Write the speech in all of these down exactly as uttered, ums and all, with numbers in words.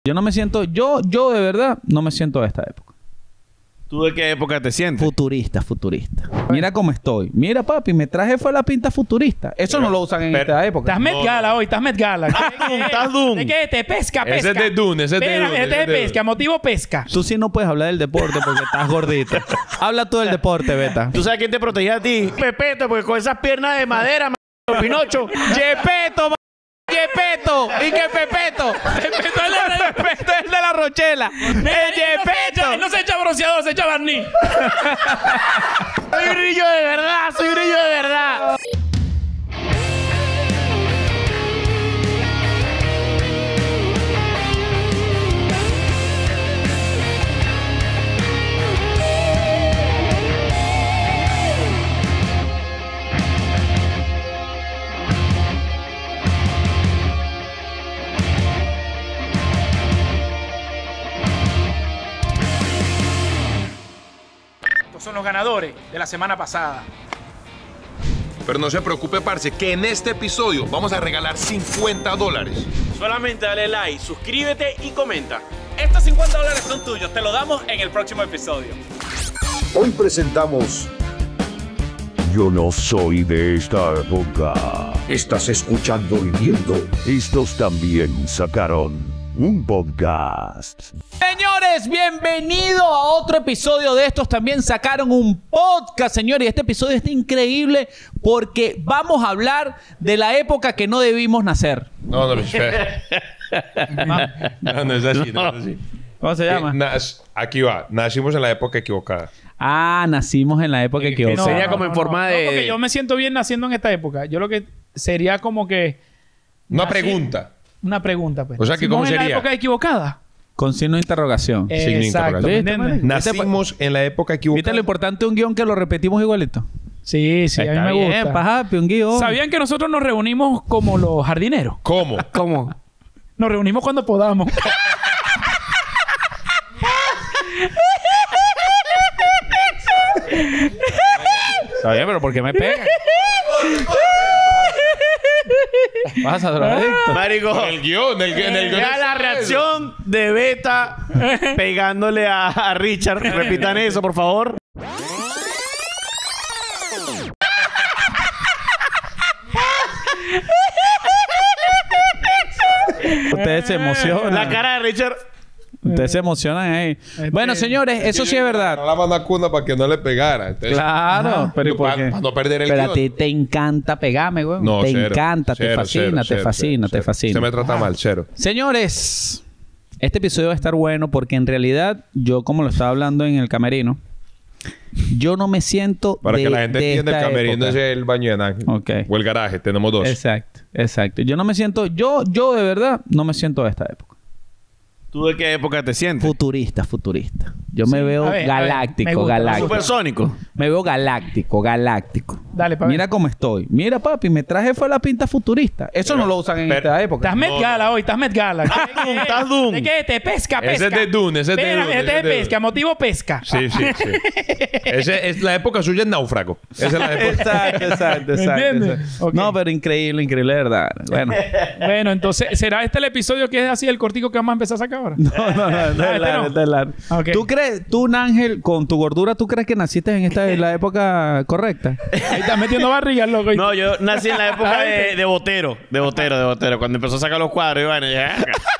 Yo no me siento... Yo, yo de verdad, no me siento de esta época. ¿Tú de qué época te sientes? Futurista, futurista. Mira cómo estoy. Mira, papi, me traje fue la pinta futurista. Eso Pero, no lo usan en pero, esta época. Estás Met No, Gala no. hoy, estás Met Gala. Estás Dune. ¿De qué? Te pesca, pesca. Ese es de Dune, ese es de Espera, Dune, Este ese es es de pesca, motivo pesca. Tú sí no puedes hablar del deporte porque estás gordito. Habla tú del deporte, Beta. ¿Tú sabes quién te protegía a ti? Pepeto, porque con esas piernas de madera, m***, Pinocho. ¡Yepeto, m***! ¡Yepeto! ¿Y qué Pepeto? Pepeto es la- Pepeto es el de la Rochela. ¡El Él no se echa- él Yepeto! no se echa bronceador, se echa barniz. Soy brillo de verdad, soy brillo de verdad. Estos son los ganadores de la semana pasada. Pero no se preocupe, parce, que en este episodio vamos a regalar cincuenta dólares. Solamente dale like, suscríbete y comenta. Estos cincuenta dólares son tuyos. Te lo damos en el próximo episodio. Hoy presentamos Yo no soy de esta época. Estás escuchando y viendo. Estos también sacaron un podcast. Señores, bienvenido a otro episodio de estos. También sacaron un podcast, señores. Y este episodio está increíble porque vamos a hablar de la época que no debimos nacer. No, no, no, no, no es así, no es así. ¿Cómo se Eh, llama? nas- aquí va. Nacimos en la época equivocada. Ah, nacimos en la época equivocada. sería como en forma de- porque yo me siento bien naciendo en esta época. Yo lo que sería como que... Una nací- pregunta. Una pregunta, pues. O sea, que ¿Nacimos ¿cómo en la sería? época equivocada? Con signo de interrogación. Signo de Exacto. ¿Me interrogación. entiendes? Nacimos en la época ¿Viste equivocada. lo importante de un guión que lo repetimos igualito? Sí, sí, a mí Está me bien, gusta. pajapi, un guión. ¿Sabían que nosotros nos reunimos como los jardineros? ¿Cómo? ¿Cómo? Nos reunimos cuando podamos. Está bien, pero ¿por qué me pegan? Vas a drogadicto. Marico. En el guión, en el, en el guión. Vea la reacción de Beta pegándole a, a Richard. Repitan eso, por favor. Ustedes se emocionan. La cara de Richard. Ustedes se emocionan ahí. Bueno, señores, eso sí es verdad. No la manda a cuna para que no le pegara. Entonces, Claro, pero ¿y por para, qué? para no perder el Pero a guión. ti te encanta pegarme, güey. No, te cero, encanta, te cero, fascina, cero, te cero, fascina, cero, te fascina. Se me trata mal, cero. Señores, este episodio va a estar bueno porque en realidad yo, como lo estaba hablando en el camerino, yo no me siento Para de, que la gente de entienda, el esta camerino época. es el baño de Nángel. Ok. O el garaje. Tenemos dos. Exacto, exacto. Yo no me siento... Yo, yo de verdad, no me siento de esta época. ¿Tú de qué época te sientes? Futurista, futurista. Yo me veo a ver, a ver, galáctico, me gusta. galáctico. Supersónico. Me veo galáctico, galáctico. Dale, pa' ver. Mira cómo estoy. Mira, papi, me traje fue la pinta futurista. Eso no lo usan en pero- esta época. Estás Met No, Gala hoy, estás Met Gala. Estás Dune. ¿De qué? Te pesca, pesca. Ese es de Dune, ese es de Espera, Dune, Este ese es es de pesca, Dune. motivo pesca. Sí, sí, sí. Ese es la época suya en náufrago. Esa es la época. Exacto, exacto, ¿Me exacto. entiendes? exacto. Ok. No, pero increíble, increíble, de verdad. Bueno. Bueno, entonces, ¿será este el episodio que es así el cortico que vamos a empezar a sacar ahora? No, no, no, no, Ah, es este largo, no. este es largo. Ok. ¿Tú crees, tú, Nángel, con tu gordura, tú crees que naciste en esta en la época correcta? Ahí estás metiendo barriga, loco. No, yo nací en la época de, de Botero. De Botero, de Botero. Cuando empezó a sacar los cuadros, y bueno, ya.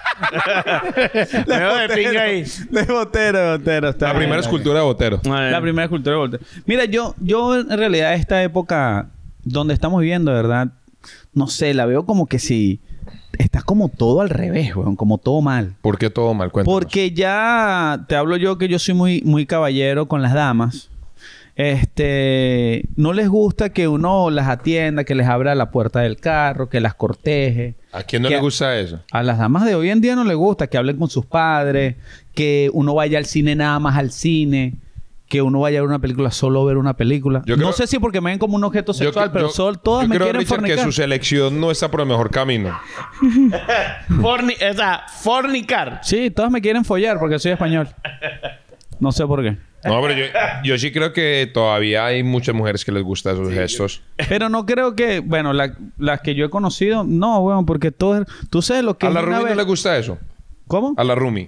Me veo de pinga ahí. De Botero, de Botero. está La bien, primera está escultura de Botero. bien. La primera escultura de Botero. Mira, yo, yo en realidad esta época donde estamos viviendo, ¿verdad? No sé, la veo como que si... Está como todo al revés, weón. Como todo mal. ¿Por qué todo mal? Cuéntanos. Porque ya te hablo yo que yo soy muy, muy caballero con las damas. Este, no les gusta que uno las atienda, que les abra la puerta del carro, que las corteje. ¿A quién no que le gusta eso? A las damas de hoy en día no les gusta que hablen con sus padres, que uno vaya al cine nada más al cine, que uno vaya a ver una película solo a ver una película. Yo no creo- sé si porque me ven como un objeto Yo sexual, cre- pero yo- sol- todas yo me creo, quieren Richard, fornicar. que su selección no está por el mejor camino. Forni o sea, fornicar. Sí, todas me quieren follar porque soy español. No sé por qué. No, pero yo, yo sí creo que todavía hay muchas mujeres que les gustan esos gestos. Pero no creo que... Bueno, la- las que yo he conocido... No, weón, porque todo... Tú sabes lo que... ¿A es la una Rubí no vez- le gusta eso? ¿Cómo? A la roomie.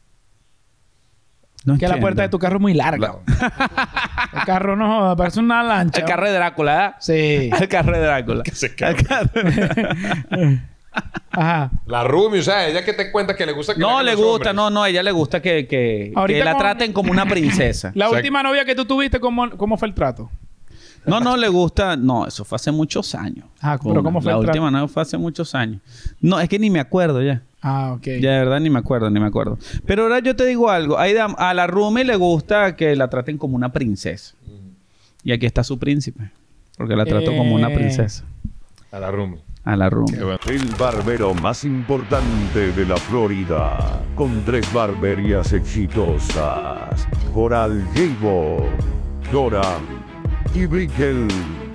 No Que la entiendo. puerta de tu carro es muy larga. La- El carro no joda, parece una lancha. El carro de Drácula, ¿verdad? Sí. El carro de Drácula. Que se El cae. carro- Ajá. La roomie, o sea, ella que te cuenta que le gusta que No, hagan le los gusta, hombres. no, no, a ella le gusta que, que, Ahorita que la con- traten como una princesa. La O sea, última novia que tú tuviste, ¿cómo, cómo fue el trato? No, no le gusta. No, eso fue hace muchos años. Ah, pero ¿cómo fue La el trato? última no fue hace muchos años. No, es que ni me acuerdo ya. Ah, ok. Ya de verdad ni me acuerdo, ni me acuerdo. Pero ahora yo te digo algo. Hay dam- a la Rumi le gusta que la traten como una princesa. Y aquí está su príncipe. Porque la trato como una Eh. princesa. A la roomie. A la Rumi. Qué bueno. El barbero más importante de la Florida, con tres barberías exitosas, Coral Gable, Doran y Brickell.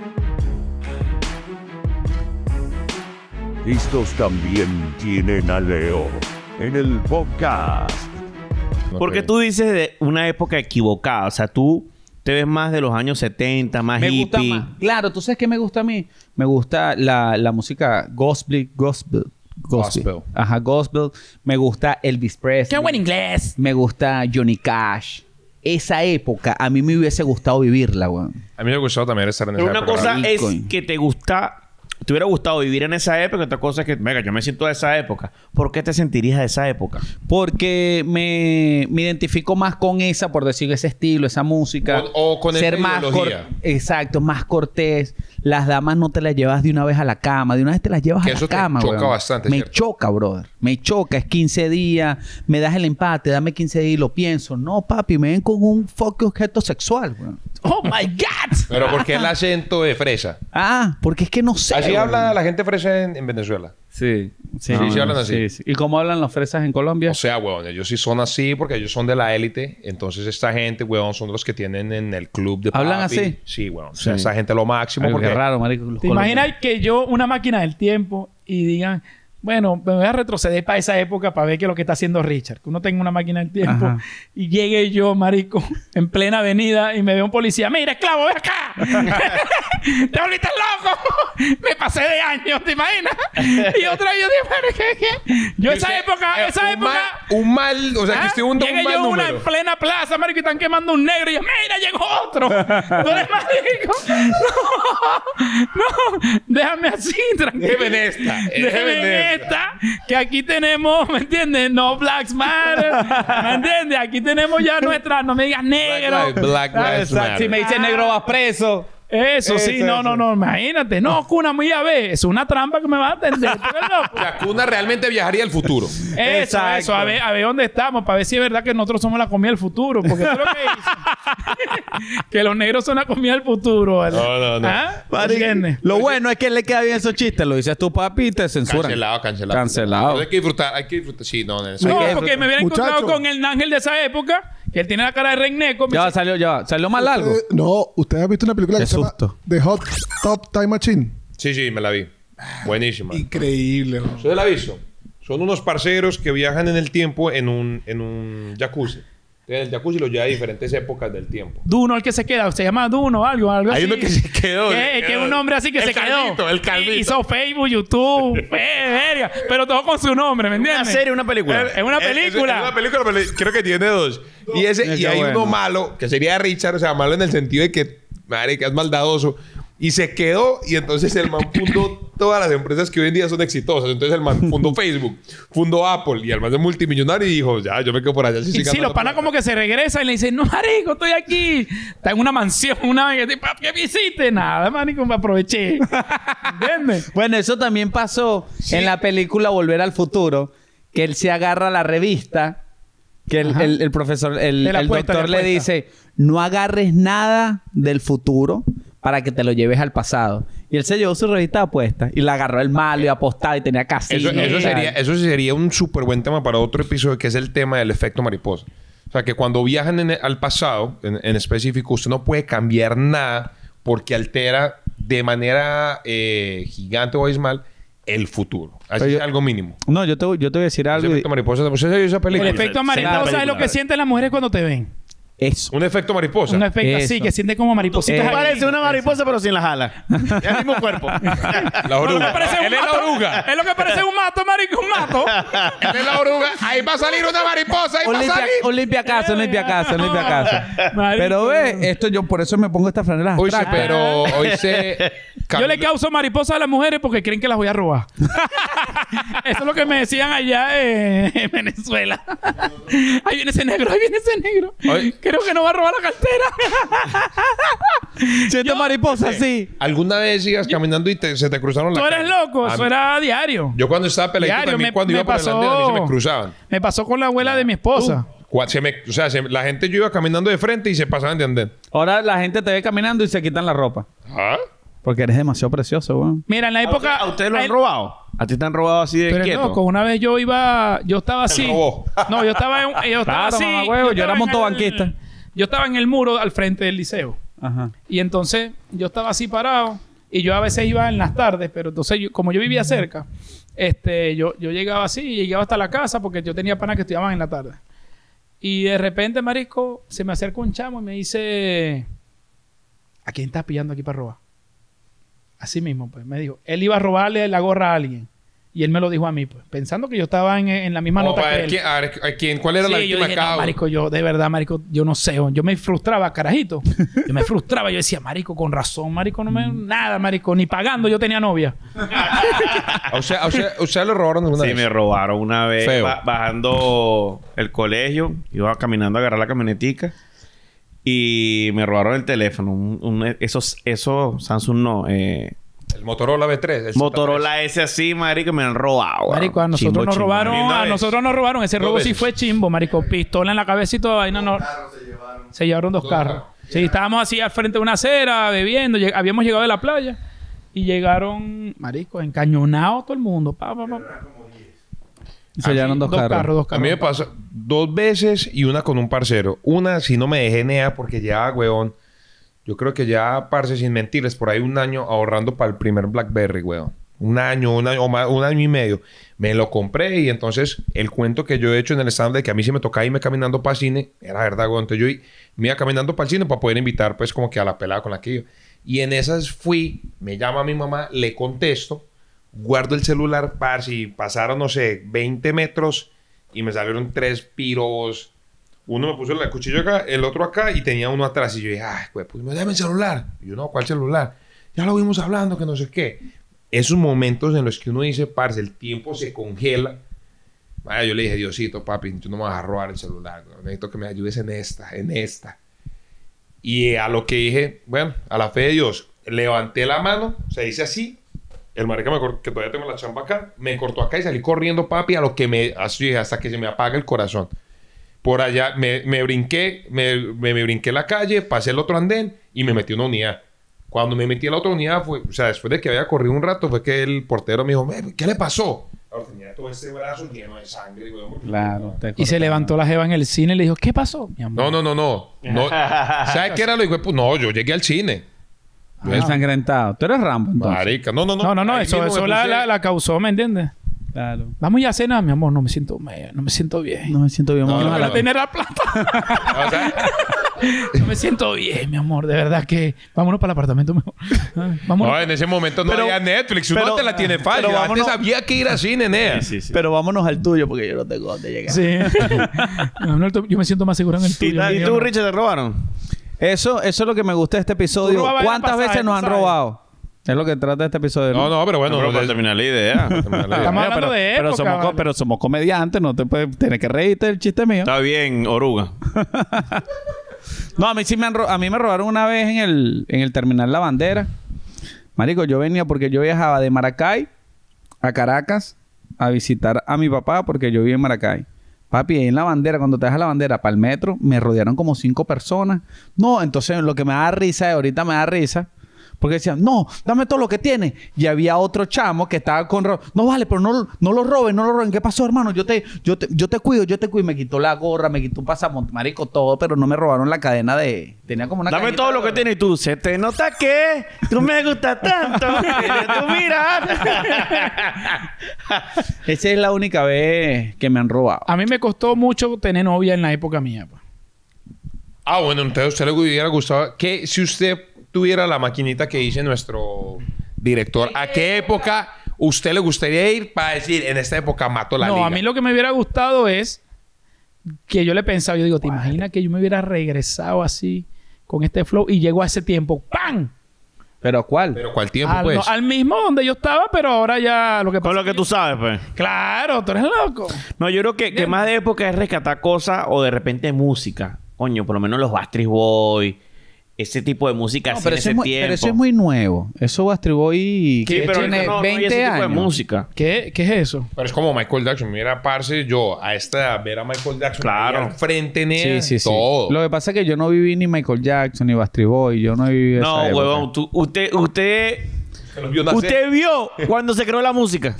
Estos también tienen a Leo en el podcast. Porque Ok. tú dices de una época equivocada. O sea, tú te ves más de los años setenta, más Me gusta hippie. más. Claro, ¿tú sabes qué me gusta a mí? Me gusta la, la música gospel, gospel, gospel. Gospel. Ajá, gospel. Me gusta Elvis Presley. ¡Qué buen inglés! Me gusta Johnny Cash. Esa época, a mí me hubiese gustado vivirla, weón. A mí me gustó también estar en Pero esa una época. cosa es Bitcoin. que te gusta... Te hubiera gustado vivir en esa época. Otra cosa es que... Venga, yo me siento de esa época. ¿Por qué te sentirías de esa época? Porque me, me identifico más con esa, por decir ese estilo, esa música. O- o con Ser esa más ideología. cor- Exacto, más cortés. Las damas no te las llevas de una vez a la cama. De una vez te las llevas Que a eso la te cama, choca weón. bastante, Me ¿cierto? choca, brother. Me choca. Es quince días. Me das el empate. Dame quince días y lo pienso. No, papi. Me ven con un fucking objeto sexual, weón. ¡Oh, my God! Pero porque el acento de fresa. Ah, porque es que no sé. Así weón. habla la gente fresa en, en Venezuela. Sí. Sí, Sí, sí hablan así. sí, sí. ¿Y cómo hablan los fresas en Colombia? O sea, weón, ellos sí son así porque ellos son de la élite. Entonces, esta gente, weón, son los que tienen en el club de ¿Hablan papi. así? Sí, weón. O sea, Sí. esa gente es lo máximo Algo porque... que raro, marico. los ¿Te colombianos. imaginas que yo, una máquina del tiempo, y digan, bueno, me voy a retroceder para esa época para ver qué es lo que está haciendo Richard? Que uno tenga una máquina del tiempo Ajá. y llegue yo, marico, en plena avenida y me ve un policía. ¡Mira, esclavo, ven acá! ¡Te volviste loco! Me pasé de años, ¿te imaginas? Y otra vez yo dije, "Pero, ¿qué, qué?". Yo esa Usted- época, eh, esa un época... Mal, un mal... O sea, que ¿Ah? estoy un, un Llegué mal yo a una número. en plena plaza, marico, y están quemando un negro. Y yo, mira, llegó otro. ¿Tú eres marico? No, no, déjame así, tranquilo. Déjeme en esta, Déjeme déjeme en en esta. Que aquí tenemos, ¿me entiendes? No Blacks Matter. ¿Me entiendes? Aquí tenemos ya nuestra, no me digas negro. Black Lives- Black Ah, Lives Exacto. Si me dice negro vas preso. Eso, sí, Eso, no, eso. no, no, imagínate. No, Cuna, mira, ve, es una trampa que me va a atender. ¿Tú eres loco? O sea, Cuna realmente viajaría al futuro. Eso, Exacto. eso, a ver, a ver dónde estamos, para ver si es verdad que nosotros somos la comida del futuro, porque eso es lo que dicen. Que los negros son la comida del futuro, ¿verdad? No, no, no. ¿Ah? Marico, ¿Entiendes? Lo bueno es que le queda bien esos chistes. Lo dices tu papi y te censuran. Cancelado, cancelado. Cancelado. Pero hay que disfrutar, hay que disfrutar. Sí, no, en No, serio. porque me hubiera Muchacho. encontrado con el ángel de esa época, que él tiene la cara de Reineco. Ya va, salió, ya va. Salió más largo. Eh, no, ¿usted ha visto una película Qué que se llama susto. The Hot Top Time Machine? Sí, sí, me la vi. Buenísima. Increíble, ¿no? ¿Usted la ha visto? Son unos parceros que viajan en el tiempo en un, en un jacuzzi. En el jacuzzi lo lleva a diferentes épocas del tiempo. Duno, el que se queda, se llama Duno, algo, algo Hay así. uno que se quedó, Que, se que es quedó. un hombre así que El se calvito, quedó. el calvito. Hizo Facebook, YouTube, eh, verga. Pero todo con su nombre, ¿me ¿Una entiendes? serie, una película? Es una Es- es- película. Es una película, pero creo que tiene dos. Y ese Qué y hay bueno. uno malo, que sería Richard, o sea, malo en el sentido de que, marica, es maldadoso. Y se quedó y entonces el man fundó todas las empresas que hoy en día son exitosas. Entonces el man fundó Facebook, fundó Apple y el man es multimillonario y dijo, ya, yo me quedo por allá. Y sí, los panas como que se regresan y le dicen, no, marico, estoy aquí. Está en una mansión, una vez. ¿Qué visite? Nada, marico, me aproveché. ¿Entiendes? Bueno, eso también pasó en la película Volver al Futuro. Que él se agarra la revista. Que el, Ajá. el- el profesor, el, De la el apuesta, doctor de la le apuesta. dice... No agarres nada del futuro para que te lo lleves al pasado. Y él se llevó su revista de apuestas. Y la agarró el malo y apostaba y tenía casino. Eso, eso y tal. sería, eso sí sería un súper buen tema para otro episodio, que es el tema del efecto mariposa. O sea, que cuando viajan en el- al pasado, en, en específico, usted no puede cambiar nada porque altera de manera eh, gigante o abismal el futuro. Así Pero es yo- algo mínimo. No, yo te, yo te voy a decir Ese algo. y- efecto mariposa. ¿Usted se vio esa El película? efecto Senda mariposa es lo película. que sienten las mujeres cuando te ven. Eso. Un efecto mariposa. Un efecto así, Eso. que siente como maripositas. Eh, ahí. Parece una mariposa, pero sin las alas. Es el mismo cuerpo. La No, lo que oruga. parece un Él es la mato. oruga. Es lo que parece un mato, marico, un mato. Él es la oruga. Ahí va a salir una mariposa. Ahí Un va a limpia, salir. un limpia casa, un limpia casa, un limpia casa. Marico. Pero ve, esto yo por eso me pongo esta franela Oye, abstracta. pero hoy se... Yo le causo mariposas a las mujeres porque creen que las voy a robar. Eso es lo que me decían allá en, en Venezuela. Ahí viene ese negro, ahí viene ese negro. Ay. Creo que no va a robar la cartera. Siento mariposa, sí. ¿Alguna vez ibas caminando y te- se te cruzaron la Tú eres calle? loco, A eso mí- era diario. Yo cuando estaba peladito Diario, también, me- cuando me iba por el pasó- andén, a mí se me cruzaban. Me pasó con la abuela de mi esposa. Cua- se me- o sea, se- la gente yo iba caminando de frente y se pasaban de andén. Ahora la gente te ve caminando y se quitan la ropa. ¿Ah? Porque eres demasiado precioso, weón. Mira, en la época... ¿A ustedes lo han el- robado? ¿A ti te han robado así de Tú eres quieto? loco. Una vez yo iba... Yo estaba así. robó. No, yo estaba, en, yo estaba Claro, así. mamagüevo, yo estaba era en montobanquista. el- Yo estaba en el muro al frente del liceo. Ajá. Y entonces yo estaba así parado. Y yo a veces iba en las tardes. Pero entonces, yo- como yo vivía cerca, este, yo, yo llegaba así. Y llegaba hasta la casa porque yo tenía panas que estudiaban en la tarde. Y de repente, marisco, se me acerca un chamo y me dice... ¿A quién estás pillando aquí para robar? Así mismo, pues. Me dijo. Él iba a robarle la gorra a alguien. Y él me lo dijo a mí, pues. Pensando que yo estaba en, en la misma Como nota para que ver él. quién, a ver, a quién- ¿cuál era la Sí, yo víctima dije, cada no, uno? marico, yo, de verdad, marico, yo no sé. Yo me frustraba, carajito. Yo me frustraba. Yo decía, marico, con razón, marico, no me... Nada, marico. Ni pagando yo tenía novia. O sea, o sea, ¿ustedes lo robaron alguna Sí, vez? me robaron una vez Feo. ba- bajando el colegio. Iba caminando a agarrar la camionetica. Y me robaron el teléfono. Un, un- esos, esos Samsung no. Eh, El Motorola B tres. el Motorola S así, marico, me han robado. Marico, a weón. nosotros Chimbo, nos chimbo. robaron... Una A vez. nosotros nos robaron. Ese Dos robo sí veces. fue chimbo, marico. Pistola en la cabeza y toda vaina. No... Se llevaron dos carros. Sí, estábamos así al frente de una acera, bebiendo. Lleg- Habíamos llegado de la playa. Y llegaron, marico, encañonados todo el mundo. Pa, pa, pa. Y se llevaron dos, Dos carros. carros, dos A carros. mí me pasó dos veces y una con un parcero. Una, si no me dejé nea porque ya, weón. Yo creo que ya, parce, sin mentirles, por ahí un año ahorrando para el primer BlackBerry, weón. Un año, un año, o más, un año y medio. Me lo compré y entonces el cuento que yo he hecho en el stand de que a mí sí me tocaba irme caminando para el cine, era verdad, weón. Entonces yo i- me iba caminando para el cine para poder invitar, pues, como que a la pelada con la que iba. Y en esas fui, me llama mi mamá, le contesto, guardo el celular, parce, y pasaron, no sé, veinte metros y me salieron tres piros. Uno me puso el cuchillo acá, el otro acá y tenía uno atrás. Y yo dije, ay, güey, pues me dame el celular. Y yo, no, ¿cuál celular? Ya lo vimos hablando, que no sé qué. Esos momentos en los que uno dice, parce, el tiempo se congela. Ah, yo le dije, Diosito, papi, tú no me vas a robar el celular. ¿No? Necesito que me ayudes en esta, en esta. Y a lo que dije, bueno, a la fe de Dios, levanté la mano, se dice así. El marica me cor- que todavía tengo la chamba acá, me cortó acá y salí corriendo, papi, a lo que me, así, hasta que se me apaga el corazón. Por allá me, me brinqué, me, me, me brinqué la calle, pasé el otro andén y me metí en una unidad. Cuando me metí en la otra unidad, fue, o sea, después de que había corrido un rato, fue que el portero me dijo, "Eh, ¿qué le pasó? Ahora tenía todo ese brazo lleno de sangre, güey. Claro. te Y se cortaron. levantó la jeva en el cine y le dijo, ¿qué pasó, mi amor? No, no, no, no. no. ¿Sabes qué era lo que pues, no, yo llegué al cine. Ah, ensangrentado. Tú eres Rambo, entonces. Marica, no, no, no. No, no, no. Ahí Eso, mismo me eso la, puse- la, la causó, ¿me entiendes? Claro. Vamos ya a cenar, mi amor. No me siento, me- no me siento bien. No me siento bien. No, vamos no, a Para la- no. tener la plata. O sea, No me siento bien, mi amor. De verdad que... Vámonos para el apartamento mejor. Ay, Vámonos. no, en ese momento no Pero- había Netflix. Uno pero- te la tiene fácil. pero Antes vámonos- había que ir al cine, nea. Sí, sí, sí. Pero vámonos al tuyo porque yo no tengo dónde llegar. Sí. No, no, yo me siento más seguro en el ¿Y, tuyo. y mío, tú, no. Richard, te robaron? Eso, eso es lo que me gusta de este episodio. Tú robabas el ¿Cuántas pasaje, veces nos han pasaje. robado? Es lo que trata este episodio. No, no, pero bueno. No, pero para des- terminar la idea. Estamos Mira, hablando pero, de pero época, somos, co- vale. pero somos comediantes, no te puedes tener que reírte del chiste mío. Está bien, oruga. No, a mí sí me han ro- a mí me robaron una vez en el, en el terminal La Bandera. Marico, yo venía porque yo viajaba de Maracay a Caracas a visitar a mi papá porque yo vivía en Maracay. Papi, ahí en La Bandera, cuando te dejas La Bandera para el metro, me rodearon como cinco personas. No, entonces lo que me da risa, ahorita me da risa, porque decían, no, dame todo lo que tienes. Y había otro chamo que estaba con... ro- No, vale, pero no, no lo roben, no lo roben. ¿Qué pasó, hermano? Yo te, yo te, yo te cuido, yo te cuido. Y me quitó la gorra, me quitó un pasamonte, marico, todo, pero no me robaron la cadena de... Tenía como una Dame cadenita todo de lo que oro. tienes y tú. ¿Se te nota qué? Tú me gustas tanto. Tienes tu mirar. Esa es la única vez que me han robado. A mí me costó mucho tener novia en la época mía. Pues. Ah, bueno, entonces a usted le hubiera gustado que si usted tuviera la maquinita que dice nuestro director, ¿a qué época usted le gustaría ir para decir, en esta época mato la no, liga? a mí lo que me hubiera gustado es que yo le pensaba, yo digo, ¿te imaginas que yo me hubiera regresado así con este flow y llego a ese tiempo? ¡Pam! ¿Pero a cuál? Pero ¿cuál tiempo, Al, pues? no, al mismo donde yo estaba, pero ahora ya lo que pasa. Con lo es que tú sabes, pues. Claro, tú eres loco. No, yo creo que, que más de época es rescatar cosas o de repente música. Coño, por lo menos los Backstreet Boys. Ese tipo de música No, así pero, en eso ese es muy, tiempo. pero eso es muy nuevo. Eso Bastard Boy Sí, que pero tiene ahorita no, no hay veinte ese tipo de años. música. ¿Qué, ¿Qué es eso? Pero es como Michael Jackson. Mira, parce, yo a esta edad, ver a Michael Jackson Claro. ahí al frente, nena, Sí, sí, sí. todo. Lo que pasa es que yo no viví ni Michael Jackson ni Bastard Boy. Yo no viví esa No, época. huevón. Tú, usted, usted, Se los vio nacer. usted vio cuando se creó la música.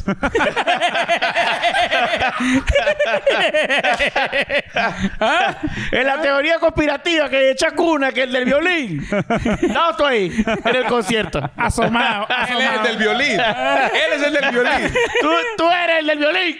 ¿Ah? En la teoría conspirativa que echa cuna, que el del violín. No, estoy ahí, en el concierto. Asomado. Él es el del violín. Él es el del violín. Tú, tú eres el del violín.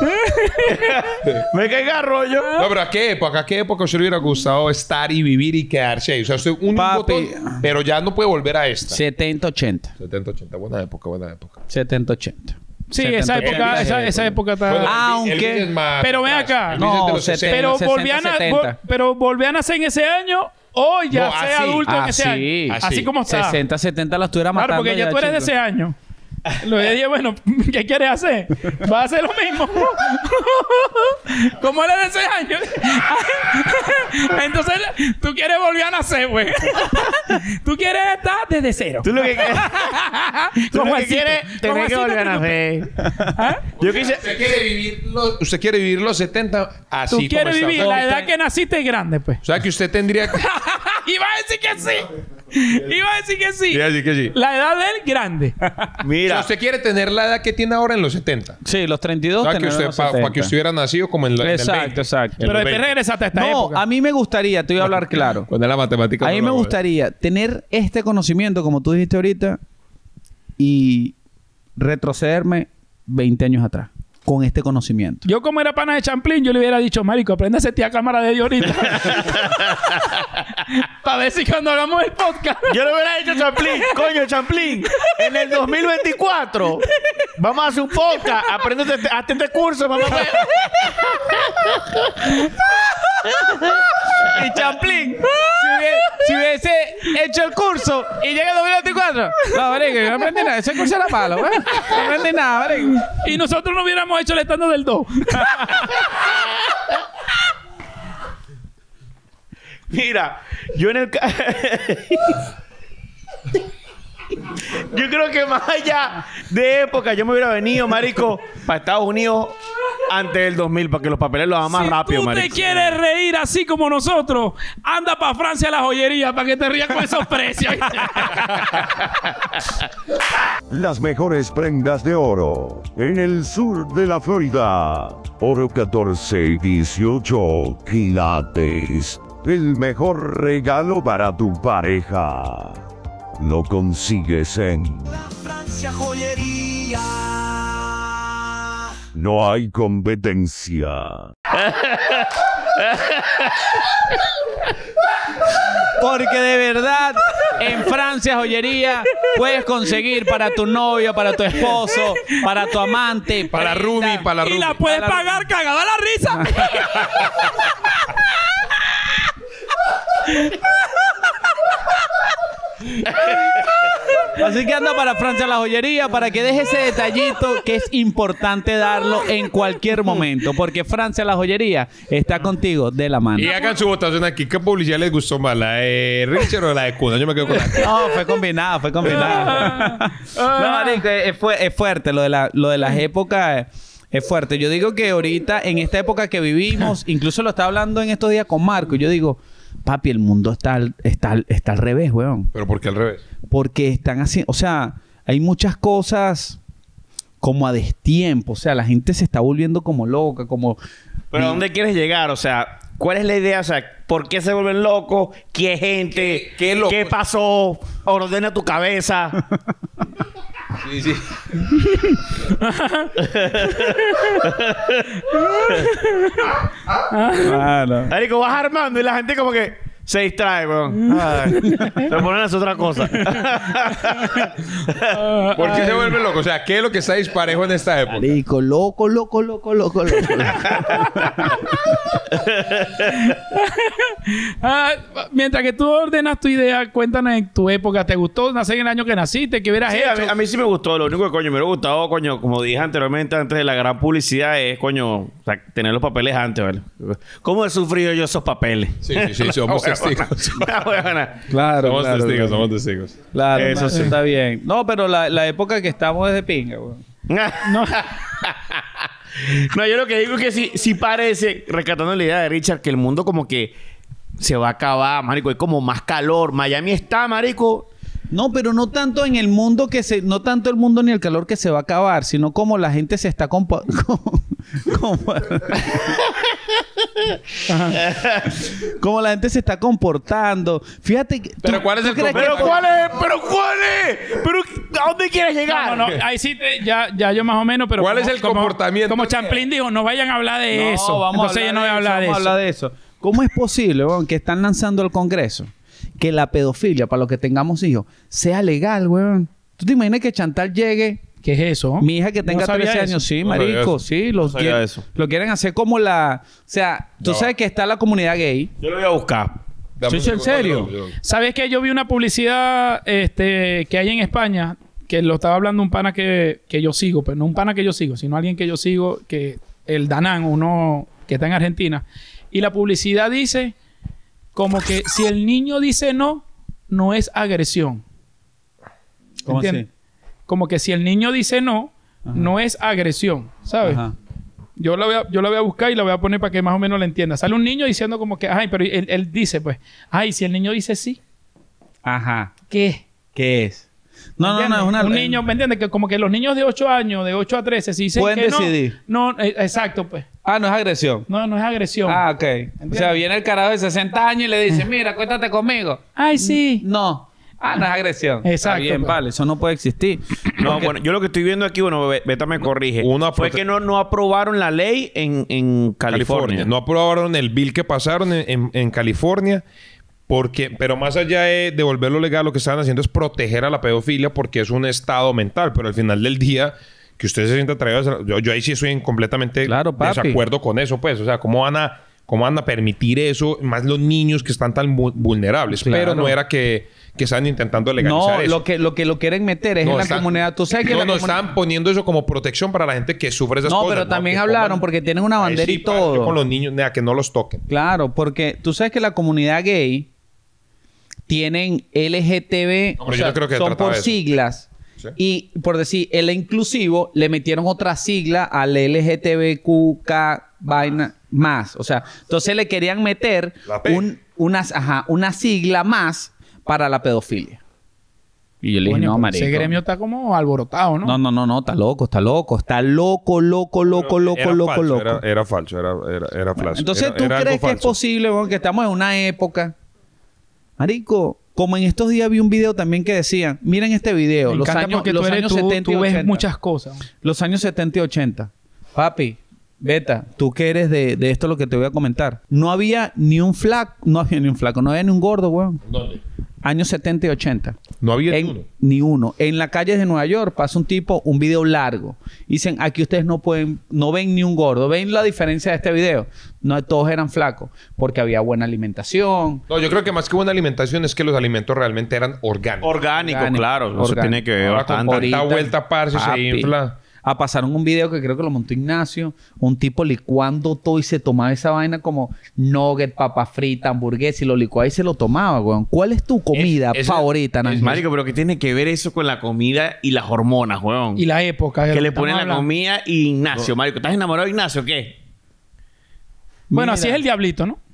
Me caiga rollo. No, pero ¿a qué época? ¿A qué época usted le hubiera gustado estar y vivir y quedarse ahí? O sea, usted un Papi. botón, pero ya no puede volver a esta. setenta ochenta. setenta, ochenta. Buena época, buena época. setenta ochenta. Sí, esa época, esa, esa época está... Bueno, Aunque- el Beat es más Pero ven atrás. acá. El Beat es de No, los setenta. sesenta. pero, sesenta, volvían a, setenta. vol- pero volvían a hacer en ese año o ya No, sea así. adulto en ese Así, año. Así, así. como está. sesenta, setenta la estuviera matando. Claro, porque ya tú eres de chico. ese año. Lo dije, bueno, ¿qué quieres hacer? ¿Vas a hacer lo mismo? ¿Cómo eres de ese año? Entonces, tú quieres volver a nacer, güey. Tú quieres estar desde cero. Tú lo que, tú lo que Juancito. quieres Con tener que Juancito volver a Triunfo. nacer. ¿Ah? Yo quise... Usted quiere vivir los, usted quiere vivir los setenta así Tú como quieres está. vivir O sea, la edad usted- que naciste grande, pues. O sea, que usted tendría que... Iba a decir que sí. Iba a decir que sí. Sí, así que sí. La edad del grande. O sea, Mira, usted quiere tener la edad que tiene ahora en los setenta. Sí, los treinta y dos. O sea, que tener usted, los para setenta. que usted hubiera nacido como en, la, en el Exacto, veinte. exacto. En Pero los después veinte. regresaste a esta No, época. a mí me gustaría, te voy a hablar claro. Cuando la matemática... A mí no me la- gustaría tener este conocimiento, como tú dijiste ahorita, y retrocederme veinte años atrás con este conocimiento. Yo, como era pana de Champlin, yo le hubiera dicho, marico, aprende a setear cámara de Dios ahorita. Para ver si cuando hagamos el podcast... yo le hubiera dicho a Champlin, coño, Champlin, en el dos mil veinticuatro vamos a hacer un podcast, aprende este, hazte este curso, vamos a ver. Y Champlin, si, hubiese, si hubiese hecho el curso y llega el dos mil veinticuatro, no, marico, yo no aprendí nada. Ese curso era malo, ¿eh? No aprendí nada, marico. Y nosotros no hubiéramos hecho el estando del dos. Mira, yo en el... ca- yo creo que más allá de época, yo me hubiera venido, marico, para Estados Unidos antes del dos mil, para que los papeles lo hagan más si rápido, tú marico. te quieres reír así como nosotros, anda para Francia a la joyería para que te rías con esos precios. Las mejores prendas de oro en el sur de la Florida. Oro catorce y dieciocho quilates. El mejor regalo para tu pareja. Lo consigues en Francia Joyería. No hay competencia. Porque de verdad, en Francia Joyería puedes conseguir para tu novio, para tu esposo, para tu amante, Para la Rumi, para la Y Rumi. la puedes pagar cagada la risa. Así que anda para Francia la joyería para que deje ese detallito que es importante darlo en cualquier momento. Porque Francia la joyería está contigo de la mano. Y hagan su votación aquí. ¿Qué publicidad les gustó más? ¿La de Richard o la de Cuna? Yo me quedo con la de No, fue combinado, fue combinado. No, marico, es, fu- es fuerte. Lo de, la, lo de las épocas es, es fuerte. Yo digo que ahorita, en esta época que vivimos, incluso lo estaba hablando en estos días con Marco, y yo digo, papi, el mundo está, al- está, al- está al revés, weón. Pero ¿por qué al revés? Porque están haciendo, o sea, hay muchas cosas como a destiempo. O sea, la gente se está volviendo como loca, como... Pero ¿a dónde quieres llegar? O sea, ¿cuál es la idea? O sea, ¿por qué se vuelven locos? ¿Qué gente? ¿Qué- qué loco? ¿Qué pasó? Ordena tu cabeza. Sí, sí. Claro. Marico, vas armando y la gente como que... Se distrae, weón. Ay, se ponen a hacer otra cosa. ¿Por qué se vuelve loco? O sea, ¿qué es lo que está disparejo en esta época? Marico, loco, loco, loco, loco, loco. Ah, mientras que tú ordenas tu idea, cuéntanos en tu época. ¿Te gustó nacer en el año que naciste? ¿Qué hubieras Sí, hecho? a mí, a mí sí me gustó. Lo único que, coño, me hubiera gustado, coño, como dije anteriormente, antes de la gran publicidad, es, coño, o sea, tener los papeles antes, ¿vale? ¿Cómo he sufrido yo esos papeles? Sí, sí, sí. Somos testigos. Claro, Somos claro, testigos, claro. somos testigos. Claro, Eso eso sí. está bien. No, pero la, la época que estamos es de pinga, weón. No. No, yo lo que digo es que sí, sí parece, rescatando la idea de Richard, que el mundo como que se va a acabar, marico. Hay como más calor. Miami está, marico. No, pero no tanto en el mundo que se... No tanto el mundo ni el calor que se va a acabar, sino como la gente se está... Compa como, como, como la gente se está comportando. Fíjate que... Pero ¿tú- ¿cuál es tú el crees que- ¿Pero cuál es? ¿Pero cuál es? ¿Pero a dónde quieres llegar? No, no, no. Ahí sí, te- ya, ya yo más o menos, pero... ¿Cuál como- es el como- comportamiento Como que- Champlin dijo, no vayan a hablar de No, eso. vamos Entonces a yo no voy a hablar hablar de vamos eso. a hablar de eso. ¿Cómo es posible, weón, que están lanzando al Congreso que la pedofilia, para los que tengamos hijos, sea legal, weón? ¿Tú te imaginas que Chantal llegue... ¿Qué es eso? Mi hija que No tenga sabía trece eso. años, sí, No sabía marico, eso. sí, lo, sabía quieren- eso. lo quieren hacer como la... O sea, tú No. sabes que está la comunidad gay. Yo lo voy a buscar. Dame Sí, un sí, en segundo. serio. No, no, no. ¿Sabes que yo vi una publicidad este, que hay en España? Que lo estaba hablando un pana que, que yo sigo. Pero no un pana que yo sigo, sino alguien que yo sigo. Que el Danán, uno que está en Argentina. Y la publicidad dice como que si el niño dice no, no es agresión. ¿Cómo ¿Entiendes? así? Como que si el niño dice no, Ajá. no es agresión. ¿Sabes? Ajá. Yo la, voy a, yo la voy a buscar y la voy a poner para que más o menos la entienda. Sale un niño diciendo como que... Ay, pero él, él dice pues... Ay, si el niño dice sí, Ajá. ¿qué? ¿Qué es? No, no, no, ¿Entiendes? es una... Un niño, ¿me entiendes? Que como que los niños de ocho años, de ocho a trece, si dicen Pueden que no... decidir. No, eh, exacto, pues. Ah, no es agresión. No, no es agresión. Ah, ok. O sea, viene el carajo de sesenta años y le dice, mira, acuéstate conmigo. Ay, sí. No. Ah, no es agresión. Exacto, Está bien, pues. vale. Eso no puede existir. No, Porque- bueno, yo lo que estoy viendo aquí, bueno, Be- Beta me corrige. Una fue prote- que no, no aprobaron la ley en, en California. No aprobaron el bill que pasaron en, en- en California. Porque, pero más allá de, de volverlo legal, lo que estaban haciendo es proteger a la pedofilia porque es un estado mental. Pero al final del día, que usted se sienta atraído... Yo, yo ahí sí estoy en completamente Claro, papi. desacuerdo con eso, pues. O sea, ¿cómo van a, cómo van a permitir eso? Más los niños que están tan vu- vulnerables. Claro. Pero no era que, que estaban intentando legalizar No, eso. lo que, lo que lo quieren meter es No, en la están- comunidad. Tú sabes que no, la no, comuni- estaban poniendo eso como protección para la gente que sufre esas No, cosas. pero también Que hablaron coman- porque tienen una Ahí bandera sí, y para- todo. Con los niños, nada, que no los toquen. Claro, porque tú sabes que la comunidad gay tienen L G T B, No, o pero yo sea, no creo que son trataba por eso. siglas. Sí. Y por decir L inclusivo, le metieron otra sigla al L G T B Q K vaina más. O sea, entonces le querían meter La P. un, una, ajá, una sigla más para la pedofilia. Y yo le dije, Coño, no, pero marico. ese gremio está como alborotado, ¿no? No, no, no, no, está loco, está loco, está loco, loco, loco, loco, Era loco, falso, loco. Era, era falso, era, era, era falso. Entonces, Era- ¿tú era algo crees que es falso. posible, weón, que estamos en una época? Marico, como en estos días vi un video también que decían, miren este video, Me los encanta años, porque los tú, eres, años tú, setenta y tú ves ochenta. muchas cosas. Los años setenta y ochenta. Papi, Beta, tú que eres de, de esto lo que te voy a comentar. No había ni un flaco, no había ni un flaco, no había ni un gordo, weón. ¿Dónde? Años setenta y ochenta. No había ni En- uno. Ni uno. En las calles de Nueva York pasa un tipo, un video largo. Dicen, aquí ustedes no pueden, no ven ni un gordo. ¿Ven la diferencia de este video? No, todos eran flacos. Porque había buena alimentación. No, yo creo que más que buena alimentación es que los alimentos realmente eran orgánicos. Orgánico, Orgánico, claro. Eso orgánico. tiene que ver Ahora con bastante. tanta vuelta, parce, se Papi. infla. Ah, pasaron un video que creo que lo montó Ignacio. Un tipo licuando todo y se tomaba esa vaina como nugget, papa frita, hamburguesa y lo licuaba y se lo tomaba, weón. ¿Cuál es tu comida Es- es- favorita, es- Nángel? Marico, pero ¿qué tiene que ver eso con la comida y las hormonas, weón? Y la época. de que lo le estamos ponen la hablando. comida y Ignacio, marico. ¿Estás enamorado de Ignacio o qué? Bueno, Mira. así es el diablito, ¿no?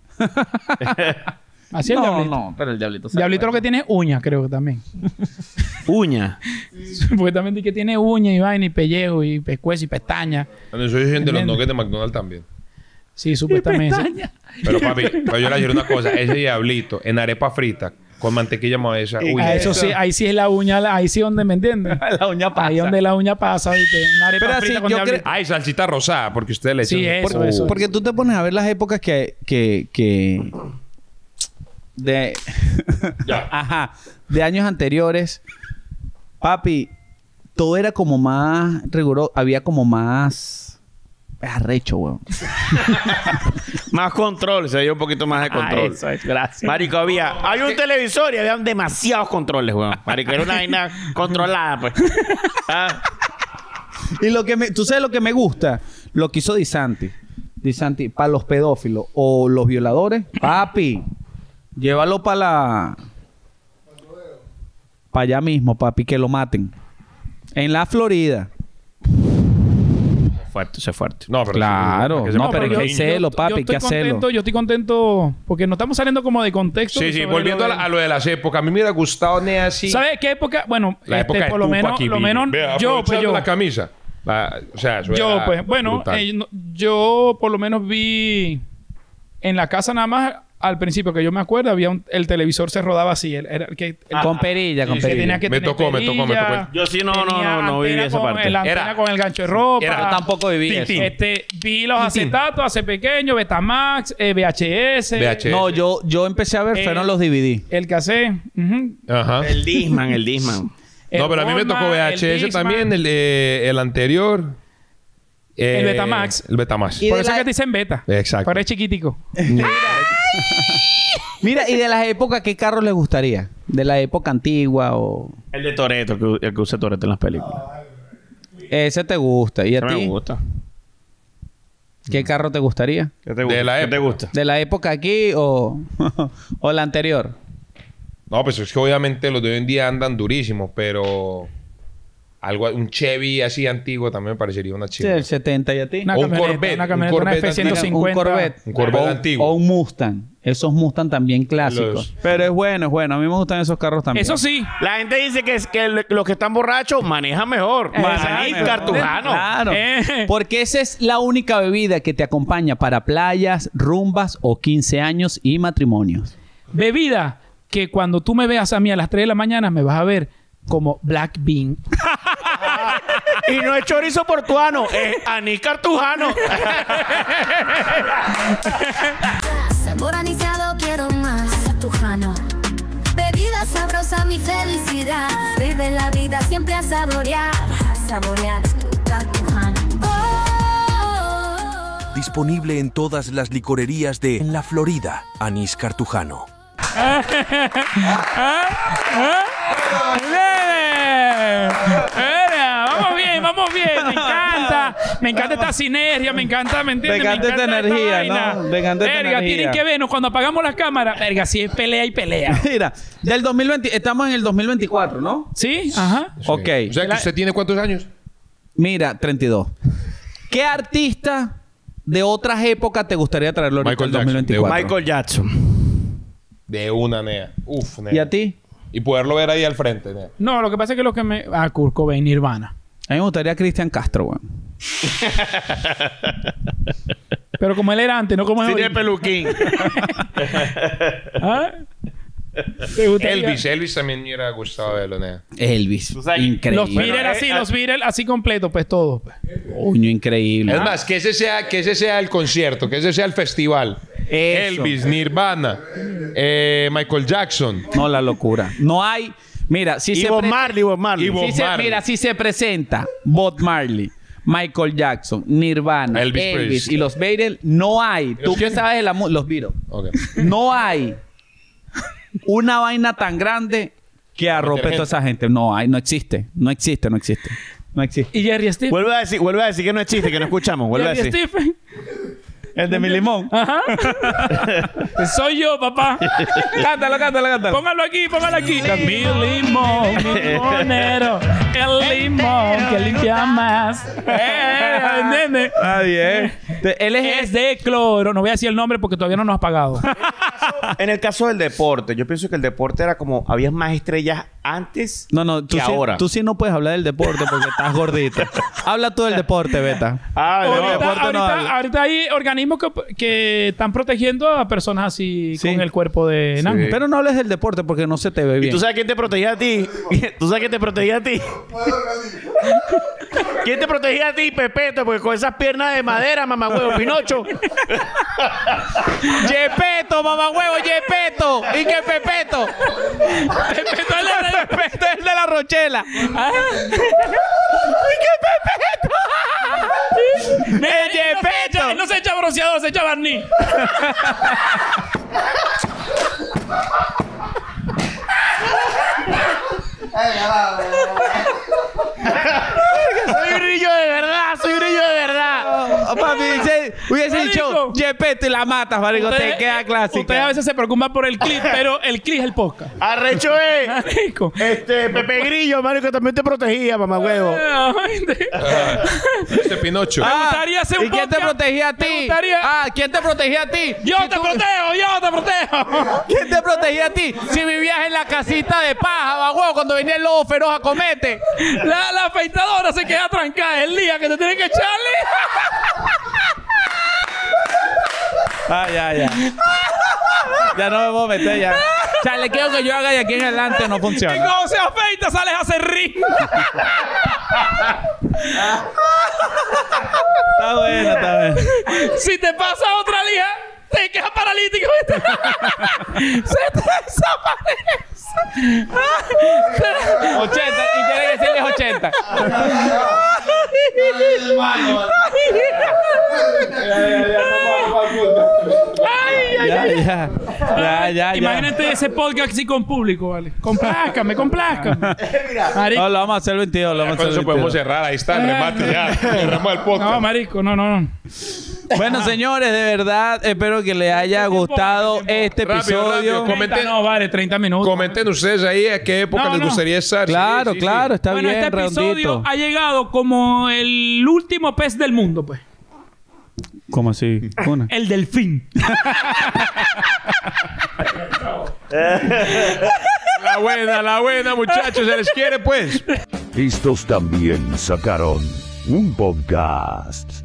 Así es el No, diablito. no, pero el diablito se Diablito lo acuerda. que tiene es uñas, creo que también. Uña. Supuestamente que tiene uñas y vaina y pellejo y pescuezo y pestaña. Bueno, eso dicen de los Entiendo. nuggets de McDonald's también. Sí, supuestamente. Pero papi, pero yo le diré una cosa. Ese diablito en arepa frita con mantequilla esa. Uy, Ah, eso sí, ahí sí es la uña, ahí sí donde me entiendes. La uña pasa. Ahí donde la uña pasa, ¿viste? Una arepa Pero frita así, con yo diablito. Ay, salsita rosada, porque usted le Sí, echan- eso, Uh. eso. Porque tú te pones a ver las épocas que, que, que de... Ajá. De años anteriores, papi, todo era como más riguroso. Había como más... arrecho, weón. Más control. Se veía un poquito más de control. Ah, eso es. Gracias. Marico, había... Había un televisor y había demasiados controles, weón. Marico, era una vaina controlada, pues. Ah. Y lo que me... ¿Tú sabes lo que me gusta? Lo que hizo Di Santi. Di Santi, para los pedófilos o los violadores. Papi, llévalo para la... para allá mismo, papi, que lo maten. En la Florida. Fuerte, eso es fuerte. No, pero Claro. sí, No, pero yo- hay que hacerlo, yo- papi, yo hay que estoy hacerlo. contento, yo estoy contento porque no estamos saliendo como de contexto. Sí, sí, sobre volviendo a, lo la- de- a lo de las épocas. A mí me hubiera gustado, Nea, así. ¿Sabes qué época? Bueno, La este, época de por lo Tupac menos, y lo Biggie. menos Vea, yo, pues aprovechando yo, la camisa. La- o sea, eso yo, era pues, bueno, brutal. eh, no- yo por lo menos vi en la casa nada más al principio que yo me acuerdo había un, el televisor se rodaba así, el, era el que el- Con perilla, con que perilla. tenía que Me tener tocó, me tocó, me perilla, tocó. Yo sí no, no, tenía no, no viví antena esa con parte. el antena Era- con el gancho de ropa. era- Yo tampoco viví eso. Este, vi los acetatos hace pequeño, Betamax, eh, V H S. V H S. No, yo, yo empecé a ver, Eh, fueron los D V D. El cassette. Ujú. Ajá. El Disman, el Disman. El No, pero a mí me Walkman, tocó V H S el Discman. también, el, eh, el anterior. Eh, El Betamax. El Betamax. Y Por de eso la- es que te dicen beta. Exacto. Pero es chiquitico. Mira, y de las épocas, ¿qué carro les gustaría? ¿De la época antigua o...? El de Toretto, el que, el que usa Toretto en las películas. Ese te gusta. ¿Y a Ese me ti? gusta. ¿Qué carro te gustaría? ¿Qué te gusta? la ¿Qué te época. gusta? ¿De la época aquí o, o la anterior? No, pues es que obviamente los de hoy en día andan durísimos, pero algo, un Chevy así antiguo también me parecería una Sí, chica. el setenta y a ti. Una O un camioneta, Corvette, una un camioneta, una Corvette F ciento Mira, cincuenta. un Corvette. Un Corvette o, antiguo. O un Mustang. Esos Mustang también clásicos. Los- Pero es bueno, es bueno. A mí me gustan esos carros también. Eso sí. La gente dice que, es que el- los que están borrachos manejan mejor. Exacto. Maní, cartujano. Claro. Eh. Porque esa es la única bebida que te acompaña para playas, rumbas o quince años y matrimonios. Bebida que cuando tú me veas a mí a las tres de la mañana me vas a ver como Black Bean. Y no es chorizo portuano, es anís cartujano. Sabor anisado, quiero más. Cartujano. Bebida sabrosa, mi felicidad. Vive la vida siempre a saborear. A saborear tu Cartujano. Oh. Disponible en todas las licorerías de La Florida. Anís Cartujano. Mira, vamos bien, vamos bien. Me encanta. Me encanta esta sinergia. Me encanta, ¿me entiendes? Me encanta esta energía, vaina. ¿no? Me encanta esta Verga, energía. tienen que vernos cuando apagamos las cámaras. Verga, si es pelea y pelea. Mira, del dos mil veinte... Estamos en el dos mil veinticuatro, ¿no? ¿Sí? Ajá. Ok. O sea, que usted tiene cuántos años? Mira, treinta y dos. ¿Qué artista de otras épocas te gustaría traerlo ahorita Michael en dos mil veinticuatro? Michael Jackson. De una, Nea. Uf, Nea. ¿Y a ti? Y poderlo ver ahí al frente, Nea. No, lo que pasa es que lo que me... Ah, Kurt Cobain, Nirvana. A mí me gustaría Cristian Castro, weón. Pero como él era antes, no como es Tiene ahorita. peluquín. ¿Ah? ¿Te gustaría? Elvis, Elvis también me hubiera gustado verlo, Nea. Elvis. sabes- Increíble. Los Beatles así, eh, los Beatles así completos, pues todo. Pues. Coño, increíble. Es más, que ese sea, que ese sea el concierto, que ese sea el festival. Eso. Elvis, Nirvana, eh, Michael Jackson. No, la locura. No hay... Mira, si Y se... Bob pre- Marley, Bob Marley. Y Bob si se- Marley. mira, si se presenta Bob Marley, Michael Jackson, Nirvana, Elvis Elvis, Presley. y los Beatles, no hay. ¿Tú qué sabes de la mu- los Beatles? Ok. No hay una vaina tan grande que arrope a toda esa gente. No hay, no existe. No existe, no existe. No existe. Y Jerry Stephen. Vuelve a decir, vuelve a decir que no existe, que no escuchamos. Vuelve a Jerry decir. Stephen. El de mi limón. Ajá. Soy yo, papá. Cántalo, cántalo, cántalo. Póngalo aquí, póngalo aquí. Mi limón, mi limonero. El limón que limpia más. Eh, ¿entiendes? Nadie. Él es... Es de cloro. No voy a decir el nombre porque todavía no nos ha pagado. En el caso del deporte, yo pienso que el deporte era como... Había más estrellas antes No, no, tú que sí, ahora. tú sí no puedes hablar del deporte porque estás gordito. Habla tú del deporte, Beta. Ah, no. ahorita, deporte no ahorita- habla. ahorita hay organismos que, que están protegiendo a personas así Sí. con el cuerpo de enano. Pero no hables del deporte porque no se te ve ¿Y bien. tú sabes quién te protegía a ti? ¿Tú sabes quién te protegía a ti? ¿Quién te protegía a ti, Pepeto? Porque con esas piernas de madera, mamá huevo, Pinocho. Yepeto, mamá huevo, Yepeto. ¿Y qué Pepeto? Pepeto es el de- Pepeto es el de la Rochela. Ah. ¿Y qué Pepeto? Mira, El él no se echa- Yepeto. él no se echa bronceador, se echa barniz. Soy brillo de verdad, soy brillo de verdad. Oh, papi, dice, hubiese Marico. dicho Yepeto y la matas, marico. Ustedes- Te queda clásica. Ustedes a veces se preocupan por el clip, pero el clip es el podcast. Arrecho es. Marico. Este, Pepe Grillo, marico, también te protegía, mamá huevo. Este Pinocho. Ah, gustaría hacer un ¿y quién te podcast? protegía a Me ti? gustaría- Ah, ¿quién te protegía a ti? Yo Si te tú- protejo, yo te protejo. ¿Quién te protegía a ti? Si vivías en la casita de paja, bagüeo, cuando venía el lobo feroz a comete. La, la afeitadora se queda trancada el día que te tienen que echarle. Ah, ya, ya. Ya no me puedo meter ya. Chalequeo que yo haga de aquí en adelante no Y funciona. cuando se afeita sales a hacer ring. Está bueno, está bueno. Si te pasa otra lija, te quedas paralítico. Se te desaparece. ochenta, y tiene que decirles ochenta. Ay, ay, Ya, ay. ya. Ya, ya, ya. Imagínate ese podcast así con público, ¿vale? Complázcame, complázcame. Marico. No, lo vamos a hacer el veintidós. Lo vamos a Con hacer eso el podemos veintidós. cerrar. Ahí está el remate ya. Cerramos el podcast. No, marico, no, no, no. Bueno, señores, de verdad, espero que les haya gustado este Rápido, episodio. rápido, comenten- treinta, no, vale, treinta minutos. Comenten ustedes ahí a qué época No, les no. gustaría estar. Sí, Claro, sí, claro, sí. está bueno, bien, este episodio redondito. ha llegado como el último pez del mundo, pues. ¿Cómo así? Una. El delfín. La buena, la buena, muchachos. Se les quiere, pues. Estos también sacaron un podcast.